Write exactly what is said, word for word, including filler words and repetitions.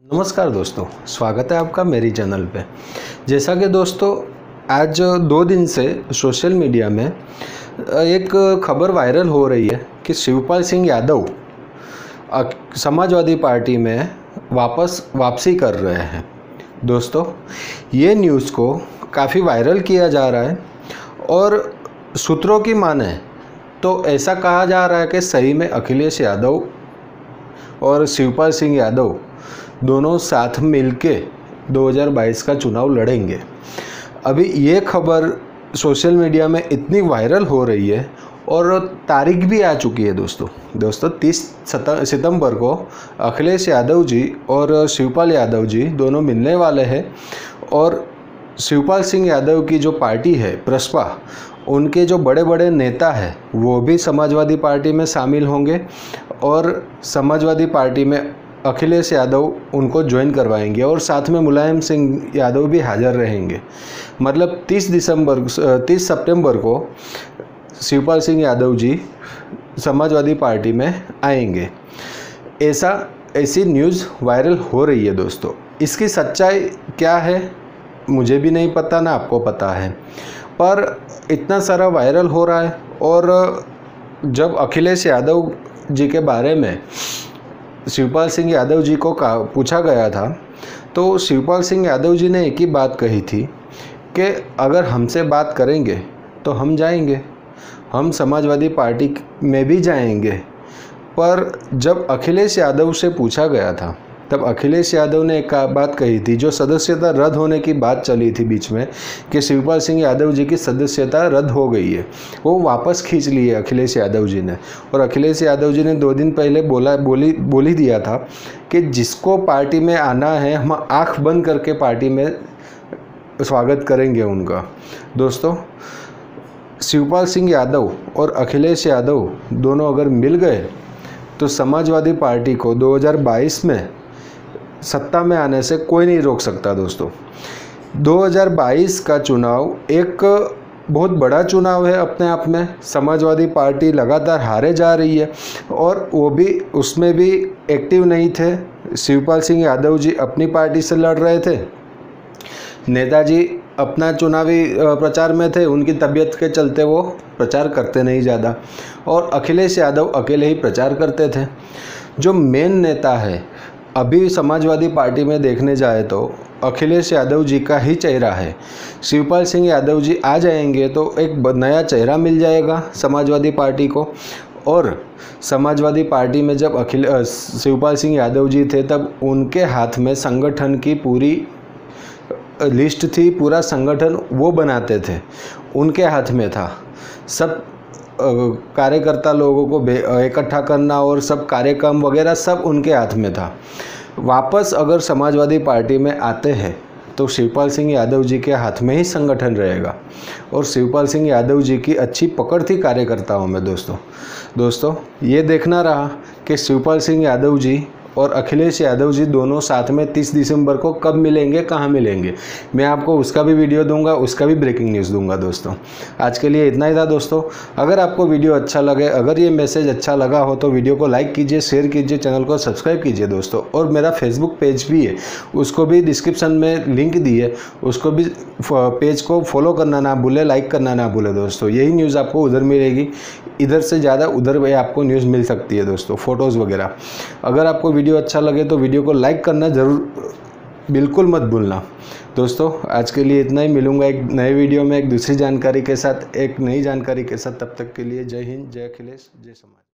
नमस्कार दोस्तों, स्वागत है आपका मेरी चैनल पे। जैसा कि दोस्तों आज दो दिन से सोशल मीडिया में एक खबर वायरल हो रही है कि शिवपाल सिंह यादव समाजवादी पार्टी में वापस वापसी कर रहे हैं। दोस्तों ये न्यूज़ को काफ़ी वायरल किया जा रहा है और सूत्रों की माने तो ऐसा कहा जा रहा है कि सही में अखिलेश यादव और शिवपाल सिंह यादव दोनों साथ मिलके दो हज़ार बाईस का चुनाव लड़ेंगे। अभी ये खबर सोशल मीडिया में इतनी वायरल हो रही है और तारीख भी आ चुकी है दोस्तों दोस्तों तीस सितंबर को अखिलेश यादव जी और शिवपाल यादव जी दोनों मिलने वाले हैं और शिवपाल सिंह यादव की जो पार्टी है प्रसपा, उनके जो बड़े बड़े नेता हैं वो भी समाजवादी पार्टी में शामिल होंगे और समाजवादी पार्टी में अखिलेश यादव उनको ज्वाइन करवाएंगे और साथ में मुलायम सिंह यादव भी हाज़िर रहेंगे। मतलब तीस दिसंबर तीस सितंबर को शिवपाल सिंह यादव जी समाजवादी पार्टी में आएंगे। ऐसा ऐसी न्यूज़ वायरल हो रही है दोस्तों। इसकी सच्चाई क्या है मुझे भी नहीं पता, ना आपको पता है, पर इतना सारा वायरल हो रहा है। और जब अखिलेश यादव जी के बारे में शिवपाल सिंह यादव जी को पूछा गया था तो शिवपाल सिंह यादव जी ने एक ही बात कही थी कि अगर हमसे बात करेंगे तो हम जाएंगे, हम समाजवादी पार्टी में भी जाएंगे। पर जब अखिलेश यादव से पूछा गया था तब अखिलेश यादव ने एक बात कही थी, जो सदस्यता रद्द होने की बात चली थी बीच में कि शिवपाल सिंह यादव जी की सदस्यता रद्द हो गई है, वो वापस खींच ली है अखिलेश यादव जी ने। और अखिलेश यादव जी ने दो दिन पहले बोला बोली बोली दिया था कि जिसको पार्टी में आना है हम आँख बंद करके पार्टी में स्वागत करेंगे उनका। दोस्तों शिवपाल सिंह यादव और अखिलेश यादव दोनों अगर मिल गए तो समाजवादी पार्टी को दो हज़ार बाईस में सत्ता में आने से कोई नहीं रोक सकता। दोस्तों दो हज़ार बाईस का चुनाव एक बहुत बड़ा चुनाव है अपने आप में। समाजवादी पार्टी लगातार हारे जा रही है और वो भी उसमें भी एक्टिव नहीं थे। शिवपाल सिंह यादव जी अपनी पार्टी से लड़ रहे थे, नेताजी अपना चुनावी प्रचार में थे, उनकी तबीयत के चलते वो प्रचार करते नहीं ज़्यादा, और अखिलेश यादव अकेले ही प्रचार करते थे। जो मेन नेता है अभी समाजवादी पार्टी में देखने जाए तो अखिलेश यादव जी का ही चेहरा है। शिवपाल सिंह यादव जी आ जाएंगे तो एक नया चेहरा मिल जाएगा समाजवादी पार्टी को। और समाजवादी पार्टी में जब अखिल शिवपाल सिंह यादव जी थे तब उनके हाथ में संगठन की पूरी लिस्ट थी, पूरा संगठन वो बनाते थे, उनके हाथ में था। सब कार्यकर्ता लोगों को इकट्ठा करना और सब कार्यक्रम वगैरह सब उनके हाथ में था। वापस अगर समाजवादी पार्टी में आते हैं तो शिवपाल सिंह यादव जी के हाथ में ही संगठन रहेगा और शिवपाल सिंह यादव जी की अच्छी पकड़ थी कार्यकर्ताओं में। दोस्तों दोस्तों ये देखना रहा कि शिवपाल सिंह यादव जी और अखिलेश यादव जी दोनों साथ में तीस दिसंबर को कब मिलेंगे, कहाँ मिलेंगे, मैं आपको उसका भी वीडियो दूंगा, उसका भी ब्रेकिंग न्यूज़ दूंगा। दोस्तों आज के लिए इतना ही था। दोस्तों अगर आपको वीडियो अच्छा लगे, अगर ये मैसेज अच्छा लगा हो तो वीडियो को लाइक कीजिए, शेयर कीजिए, चैनल को सब्सक्राइब कीजिए दोस्तों। और मेरा फेसबुक पेज भी है, उसको भी डिस्क्रिप्शन में लिंक दी है, उसको भी पेज को फॉलो करना ना भूले, लाइक करना ना भूले। दोस्तों यही न्यूज़ आपको उधर मिलेगी, इधर से ज़्यादा उधर भी आपको न्यूज़ मिल सकती है दोस्तों, फ़ोटोज़ वगैरह। अगर आपको वीडियो अच्छा लगे तो वीडियो को लाइक करना ज़रूर बिल्कुल मत भूलना। दोस्तों आज के लिए इतना ही, मिलूंगा एक नए वीडियो में एक दूसरी जानकारी के साथ, एक नई जानकारी के साथ। तब तक के लिए जय हिंद, जय अखिलेश, जय समाज।